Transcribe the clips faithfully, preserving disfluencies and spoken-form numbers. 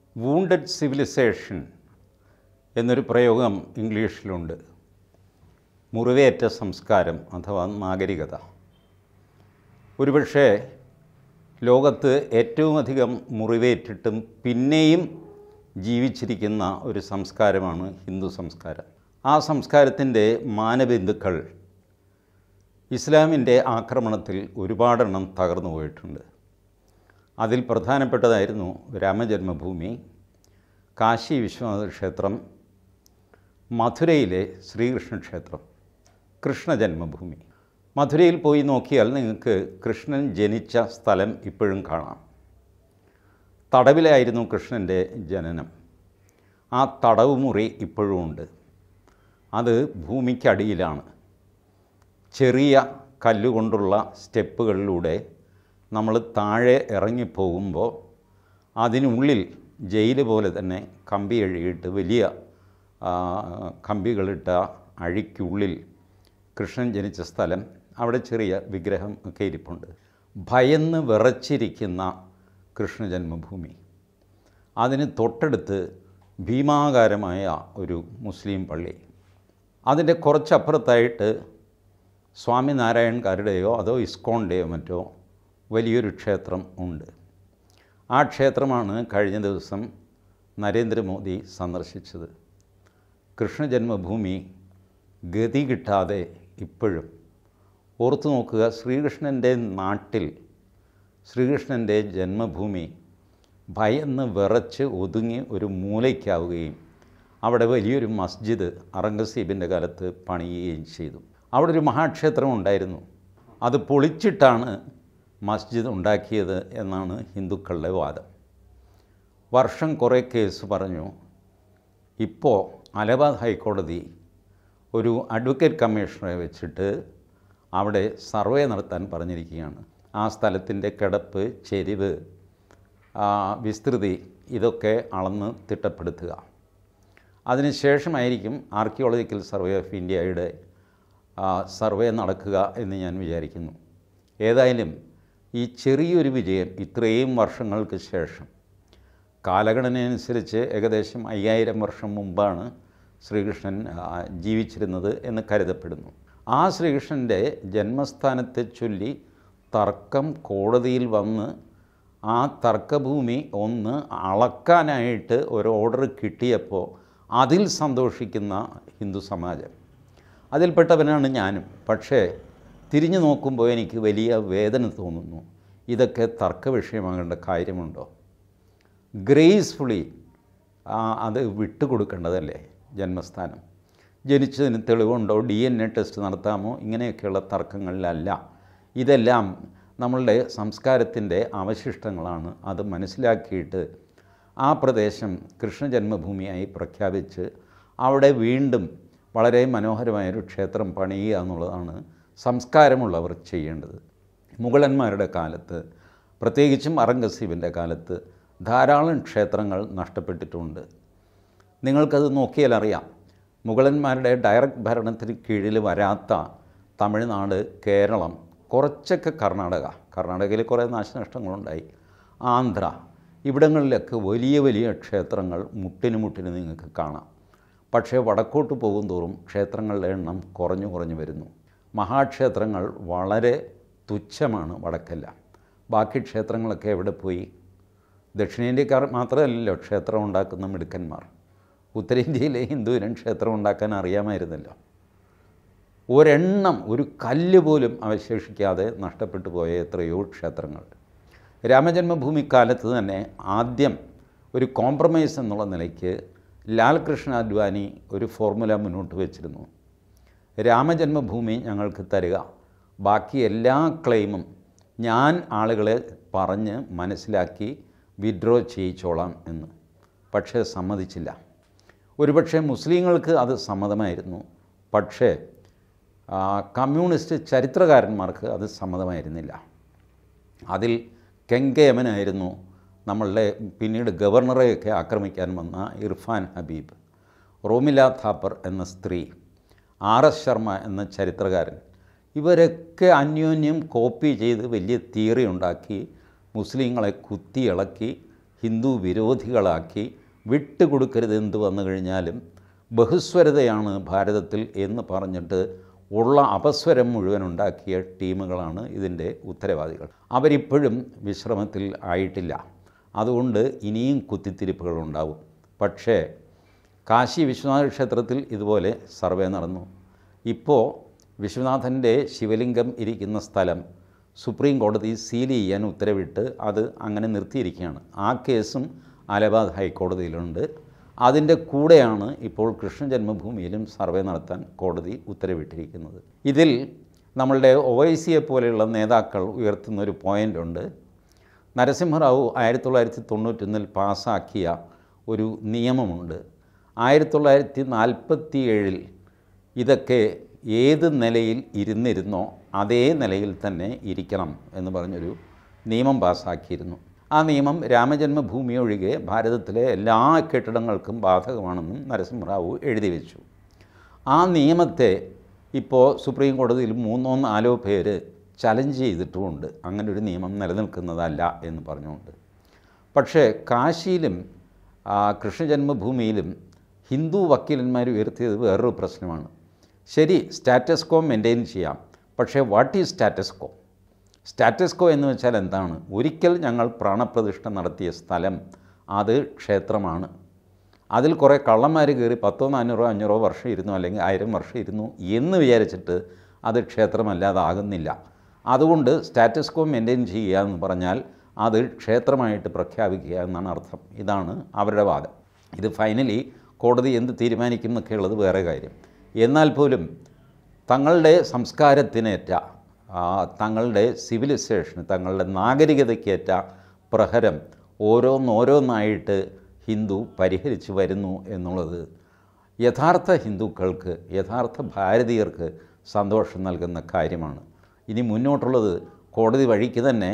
Wounded civilisation എന്നൊരു പ്രയോഗം ഇംഗ്ലീഷിലുണ്ട്. മുറിവേറ്റ സംസ്കാരം അഥവാ നാഗരികത. ഒരുപക്ഷെ ലോകത്ത് ഏറ്റവും അധികം മുറിവേറ്റിട്ടും പിന്നെയും ജീവിച്ചിരിക്കുന്ന ഒരു സംസ്കാരമാണ് ഹിന്ദു സംസ്കാരം. ആ സംസ്കാരത്തിൻ്റെ മാനബിന്ദുക്കൾ ഇസ്ലാമിൻ്റെ ആക്രമണത്തിൽ ഒരുപാടെണ്ണം തകർന്നു പോയിട്ടുണ്ട്. അതിൽ പ്രധാനപ്പെട്ടതായിരുന്നു രാമജന്മഭൂമി, കാശി വിശ്വനാഥ ക്ഷേത്രം, മധുരയിലെ ശ്രീകൃഷ്ണ ക്ഷേത്രം, കൃഷ്ണജന്മഭൂമി. മധുരയിൽ പോയി നോക്കിയാൽ നിങ്ങൾക്ക് കൃഷ്ണൻ ജനിച്ച സ്ഥലം ഇപ്പോഴും കാണാം. തടവിലായിരുന്നു കൃഷ്ണൻ്റെ ജനനം. ആ തടവ് മുറി ഇപ്പോഴും ഉണ്ട്. അത് ഭൂമിക്കടിയിലാണ്. ചെറിയ കല്ലുകൊണ്ടുള്ള സ്റ്റെപ്പുകളിലൂടെ നമ്മൾ താഴെ ഇറങ്ങിപ്പോകുമ്പോൾ അതിനുള്ളിൽ ജയിൽ പോലെ തന്നെ കമ്പി അഴിയിട്ട് വലിയ കമ്പികളിട്ട അഴിക്കുള്ളിൽ കൃഷ്ണൻ ജനിച്ച സ്ഥലം, അവിടെ ചെറിയ വിഗ്രഹം ഒക്കെ ഇരിപ്പുണ്ട്. ഭയന്ന് വിറച്ചിരിക്കുന്ന കൃഷ്ണജന്മഭൂമി. അതിന് തൊട്ടടുത്ത് ഭീമാകാരമായ ഒരു മുസ്ലിം പള്ളി. അതിൻ്റെ കുറച്ചപ്പുറത്തായിട്ട് സ്വാമിനാരായൺകാരുടെയോ അതോ ഇസ്കോണിൻ്റെയോ മറ്റോ വലിയൊരു ക്ഷേത്രം ഉണ്ട്. ആ ക്ഷേത്രമാണ് കഴിഞ്ഞ ദിവസം നരേന്ദ്രമോദി സന്ദർശിച്ചത്. കൃഷ്ണജന്മഭൂമി ഗതി കിട്ടാതെ ഇപ്പോഴും ഓർത്തു നോക്കുക. ശ്രീകൃഷ്ണൻ്റെ നാട്ടിൽ, ശ്രീകൃഷ്ണൻ്റെ ജന്മഭൂമി ഭയന്ന് വിറച്ച് ഒതുങ്ങി ഒരു മൂലയ്ക്കാവുകയും അവിടെ വലിയൊരു മസ്ജിദ് ഔറംഗസീബിൻ്റെ കാലത്ത് പണിയുകയും ചെയ്തു. അവിടെ ഒരു മഹാക്ഷേത്രം ഉണ്ടായിരുന്നു. അത് പൊളിച്ചിട്ടാണ് മസ്ജിദ് ഉണ്ടാക്കിയത് എന്നാണ് ഹിന്ദുക്കളുടെ വാദം. വർഷം കുറേ കേസ് പറഞ്ഞു. ഇപ്പോൾ അലഹാബാദ് ഹൈക്കോടതി ഒരു അഡ്വക്കേറ്റ് കമ്മീഷണറെ വെച്ചിട്ട് അവിടെ സർവേ നടത്താൻ പറഞ്ഞിരിക്കുകയാണ്. ആ സ്ഥലത്തിൻ്റെ കിടപ്പ്, ചെരിവ്, വിസ്തൃതി ഇതൊക്കെ അളന്ന് തിട്ടപ്പെടുത്തുക. അതിനുശേഷമായിരിക്കും ആർക്കിയോളജിക്കൽ സർവേ ഓഫ് ഇന്ത്യയുടെ സർവേ നടക്കുക എന്ന് ഞാൻ വിചാരിക്കുന്നു. ഏതായാലും ഈ ചെറിയൊരു വിജയം ഇത്രയും വർഷങ്ങൾക്ക് ശേഷം, കാലഗണനയനുസരിച്ച് ഏകദേശം അയ്യായിരം വർഷം മുമ്പാണ് ശ്രീകൃഷ്ണൻ ജീവിച്ചിരുന്നത് എന്ന് കരുതപ്പെടുന്നു. ആ ശ്രീകൃഷ്ണൻ്റെ ജന്മസ്ഥാനത്തെ ചൊല്ലി തർക്കം കോടതിയിൽ വന്ന് ആ തർക്കഭൂമി ഒന്ന് അളക്കാനായിട്ട് ഒരു ഓർഡർ കിട്ടിയപ്പോൾ അതിൽ സന്തോഷിക്കുന്ന ഹിന്ദു സമാജം, അതിൽപ്പെട്ടവനാണ് ഞാനും. പക്ഷേ തിരിഞ്ഞു നോക്കുമ്പോൾ എനിക്ക് വലിയ വേദന തോന്നുന്നു. ഇതൊക്കെ തർക്ക വിഷയമാകേണ്ട കാര്യമുണ്ടോ? ഗ്രേസ്ഫുള്ളി അത് വിട്ടുകൊടുക്കേണ്ടതല്ലേ ജന്മസ്ഥാനം? ജനിച്ചതിന് തെളിവുണ്ടോ? ഡി എൻ എ ടെസ്റ്റ് നടത്താമോ? ഇങ്ങനെയൊക്കെയുള്ള തർക്കങ്ങളിലല്ല. ഇതെല്ലാം നമ്മളുടെ സംസ്കാരത്തിൻ്റെ അവശിഷ്ടങ്ങളാണ്. അത് മനസ്സിലാക്കിയിട്ട് ആ പ്രദേശം കൃഷ്ണജന്മഭൂമിയായി പ്രഖ്യാപിച്ച് അവിടെ വീണ്ടും വളരെ മനോഹരമായൊരു ക്ഷേത്രം പണിയുക എന്നുള്ളതാണ് സംസ്കാരമുള്ളവർ ചെയ്യേണ്ടത്. മുഗളന്മാരുടെ കാലത്ത്, പ്രത്യേകിച്ചും ഔറംഗസീബിൻ്റെ കാലത്ത് ധാരാളം ക്ഷേത്രങ്ങൾ നഷ്ടപ്പെട്ടിട്ടുണ്ട്. നിങ്ങൾക്കത് നോക്കിയാൽ അറിയാം. മുഗളന്മാരുടെ ഡയറക്റ്റ് ഭരണത്തിന് കീഴിൽ വരാത്ത തമിഴ്നാട്, കേരളം, കുറച്ചൊക്കെ കർണാടക, കർണാടകയിൽ കുറേ നാശനഷ്ടങ്ങളുണ്ടായി, ആന്ധ്ര, ഇവിടങ്ങളിലൊക്കെ വലിയ വലിയ ക്ഷേത്രങ്ങൾ മുട്ടിന് മുട്ടിന് നിങ്ങൾക്ക് കാണാം. പക്ഷേ വടക്കോട്ട് പോകും തോറും ക്ഷേത്രങ്ങളുടെ എണ്ണം കുറഞ്ഞു കുറഞ്ഞു വരുന്നു. മഹാക്ഷേത്രങ്ങൾ വളരെ തുച്ഛമാണ് വടക്കെല്ലാം. ബാക്കി ക്ഷേത്രങ്ങളൊക്കെ എവിടെ പോയി? ദക്ഷിണേന്ത്യക്കാർ മാത്രമല്ലല്ലോ ക്ഷേത്രം ഉണ്ടാക്കുന്ന മിടുക്കന്മാർ. ഉത്തരേന്ത്യയിലെ ഹിന്ദുവിനും ക്ഷേത്രം ഉണ്ടാക്കാൻ അറിയാമായിരുന്നല്ലോ. ഒരെണ്ണം, ഒരു കല്ല് പോലും അവശേഷിക്കാതെ നഷ്ടപ്പെട്ടു പോയ എത്രയോ ക്ഷേത്രങ്ങൾ. രാമജന്മഭൂമി കാലത്ത് തന്നെ ആദ്യം ഒരു കോംപ്രമൈസ് എന്നുള്ള നിലയ്ക്ക് ലാൽകൃഷ്ണ അദ്വാനി ഒരു ഫോർമുല മുന്നോട്ട് വെച്ചിരുന്നു. രാമജന്മഭൂമി ഞങ്ങൾക്ക് തരിക, ബാക്കി എല്ലാ ക്ലെയിമും ഞാൻ ആളുകളെ പറഞ്ഞ് മനസ്സിലാക്കി വിഡ്രോ ചെയ്യിച്ചോളാം എന്ന്. പക്ഷേ സമ്മതിച്ചില്ല. ഒരുപക്ഷെ മുസ്ലിങ്ങൾക്ക് അത് സമ്മതമായിരുന്നു, പക്ഷേ കമ്മ്യൂണിസ്റ്റ് ചരിത്രകാരന്മാർക്ക് അത് സമ്മതമായിരുന്നില്ല. അതിൽ കെങ്കേമനായിരുന്നു നമ്മളുടെ പിന്നീട് ഗവർണറെയൊക്കെ ആക്രമിക്കാൻ വന്ന ഇർഫാൻ ഹബീബ്, റോമില താപ്പർ എന്ന സ്ത്രീ, ആർ എസ് ശർമ്മ എന്ന ചരിത്രകാരൻ. ഇവരൊക്കെ അന്യോന്യം കോപ്പി ചെയ്ത് വലിയ തിയറി ഉണ്ടാക്കി മുസ്ലിങ്ങളെ കുത്തിയിളക്കി ഹിന്ദു വിരോധികളാക്കി വിട്ടുകൊടുക്കരുത് എന്ത് വന്നു കഴിഞ്ഞാലും ബഹുസ്വരതയാണ് ഭാരതത്തിൽ എന്ന് പറഞ്ഞിട്ട് ഉള്ള അപസ്വരം മുഴുവൻ ഉണ്ടാക്കിയ ടീമുകളാണ് ഇതിൻ്റെ ഉത്തരവാദികൾ. അവരിപ്പോഴും വിശ്രമത്തിൽ ആയിട്ടില്ല. അതുകൊണ്ട് ഇനിയും കുത്തിത്തിരിപ്പുകളുണ്ടാവും. പക്ഷേ കാശി വിശ്വനാഥ ക്ഷേത്രത്തിൽ ഇതുപോലെ സർവേ നടന്നു. ഇപ്പോൾ വിശ്വനാഥൻ്റെ ശിവലിംഗം ഇരിക്കുന്ന സ്ഥലം സുപ്രീം കോടതി സീൽ ചെയ്യാൻ ഉത്തരവിട്ട് അത് അങ്ങനെ നിർത്തിയിരിക്കുകയാണ്. ആ കേസും അലഹാബാദ് ഹൈക്കോടതിയിലുണ്ട്. അതിൻ്റെ കൂടെയാണ് ഇപ്പോൾ കൃഷ്ണ ജന്മഭൂമിയിലും സർവേ നടത്താൻ കോടതി ഉത്തരവിട്ടിരിക്കുന്നത്. ഇതിൽ നമ്മളുടെ ഒ ഐ സിയെ പോലെയുള്ള നേതാക്കൾ ഉയർത്തുന്നൊരു പോയിൻ്റുണ്ട്. നരസിംഹറാവു ആയിരത്തി തൊള്ളായിരത്തി തൊണ്ണൂറ്റൊന്നിൽ പാസ്സാക്കിയ ഒരു നിയമമുണ്ട്. ആയിരത്തി തൊള്ളായിരത്തി നാൽപ്പത്തി ഏഴിൽ ഇതൊക്കെ ഏത് നിലയിൽ ഇരുന്നിരുന്നോ അതേ നിലയിൽ തന്നെ ഇരിക്കണം എന്ന് പറഞ്ഞൊരു നിയമം പാസ്സാക്കിയിരുന്നു. ആ നിയമം രാമജന്മഭൂമി ഒഴികെ ഭാരതത്തിലെ എല്ലാ കെട്ടിടങ്ങൾക്കും ബാധകമാണെന്നും നരസിംഹറാവു എഴുതി വെച്ചു. ആ നിയമത്തെ ഇപ്പോൾ സുപ്രീം കോടതിയിൽ മൂന്നോ നാലോ പേര് ചലഞ്ച് ചെയ്തിട്ടുമുണ്ട്. അങ്ങനൊരു നിയമം നിലനിൽക്കുന്നതല്ല എന്ന് പറഞ്ഞുകൊണ്ട്. പക്ഷേ കാശിയിലും കൃഷ്ണജന്മഭൂമിയിലും ഹിന്ദു വക്കീലന്മാർ ഉയർത്തിയത് വേറൊരു പ്രശ്നമാണ്. ശരി, സ്റ്റാറ്റസ് കോ മെയിൻറ്റെയിൻ ചെയ്യാം. പക്ഷേ what is status quo? Status quo എന്ന് വെച്ചാൽ എന്താണ്? ഒരിക്കൽ ഞങ്ങൾ പ്രാണപ്രതിഷ്ഠ നടത്തിയ സ്ഥലം അത് ക്ഷേത്രമാണ്. അതിൽ കുറേ കള്ളന്മാർ കയറി പത്തോ നാനൂറോ അഞ്ഞൂറോ വർഷം ഇരുന്നു, അല്ലെങ്കിൽ ആയിരം വർഷം ഇരുന്നു എന്ന് വിചാരിച്ചിട്ട് അത് ക്ഷേത്രമല്ലാതാകുന്നില്ല. അതുകൊണ്ട് സ്റ്റാറ്റസ് കോ മെയിൻറ്റെയിൻ ചെയ്യുക എന്ന് പറഞ്ഞാൽ അത് ക്ഷേത്രമായിട്ട് പ്രഖ്യാപിക്കുക എന്നാണ് അർത്ഥം. ഇതാണ് അവരുടെ വാദം. ഇത് ഫൈനലി കോടതി എന്ത് തീരുമാനിക്കും എന്നൊക്കെയുള്ളത് വേറെ കാര്യം. എന്നാൽ പോലും തങ്ങളുടെ സംസ്കാരത്തിനേറ്റ, തങ്ങളുടെ സിവിലൈസേഷന്, തങ്ങളുടെ നാഗരികതയ്ക്കേറ്റ പ്രഹരം ഓരോന്നോരോന്നായിട്ട് ഹിന്ദു പരിഹരിച്ചു വരുന്നു എന്നുള്ളത് യഥാർത്ഥ ഹിന്ദുക്കൾക്ക്, യഥാർത്ഥ ഭാരതീയർക്ക് സന്തോഷം നൽകുന്ന കാര്യമാണ്. ഇനി മുന്നോട്ടുള്ളത് കോടതി വഴിക്ക് തന്നെ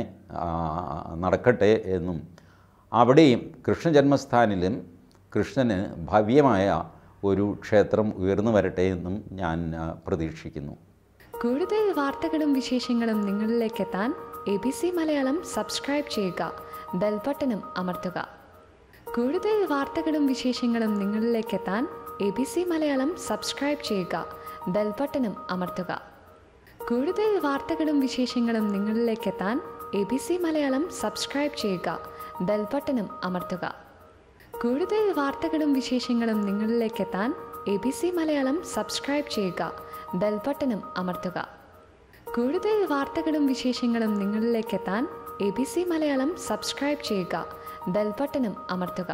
നടക്കട്ടെ എന്നും അവിടെയും കൃഷ്ണജന്മസ്ഥാനിലും കൃഷ്ണന് ഭവ്യമായ ഒരു ക്ഷേത്രം ഉയർന്നു വരട്ടെ എന്നും ഞാൻ പ്രതീക്ഷിക്കുന്നു. കൂടുതൽ വാർത്തകളും വിശേഷങ്ങളും നിങ്ങളിലേക്ക് എത്താൻ A B C Malayalam subscribe ചെയ്യുക, ബെൽബട്ടനും അമർത്തുക. കൂടുതൽ വാർത്തകളും വിശേഷങ്ങളും നിങ്ങളിലേക്ക് എത്താൻ A B C Malayalam subscribe ചെയ്യുക, ബെൽബട്ടനും അമർത്തുക. കൂടുതൽ വാർത്തകളും വിശേഷങ്ങളും നിങ്ങളിലേക്ക് എത്താൻ A B C Malayalam subscribe ചെയ്യുക, ബെൽബട്ടനും അമർത്തുക. കൂടുതൽ വാർത്തകളും വിശേഷങ്ങളും നിങ്ങളിലേക്ക് എത്താൻ A B C Malayalam subscribe ചെയ്യുക, ബെൽബട്ടനും അമർത്തുക. കൂടുതൽ വാർത്തകളും വിശേഷങ്ങളും നിങ്ങളിലേക്ക് എത്താൻ A B C Malayalam subscribe ചെയ്യുക, ബെൽബട്ടനും അമർത്തുക.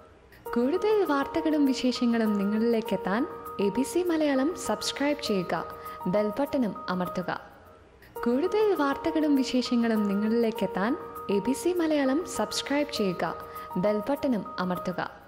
കൂടുതൽ വാർത്തകളും വിശേഷങ്ങളും നിങ്ങളിലേക്ക് എത്താൻ A B C Malayalam subscribe ചെയ്യുക, ബെൽബട്ടനും അമർത്തുക. കൂടുതൽ വാർത്തകളും വിശേഷങ്ങളും നിങ്ങളിലേക്ക് എത്താൻ A B C Malayalam subscribe ചെയ്യുക, ബെൽബട്ടനും അമർത്തുക.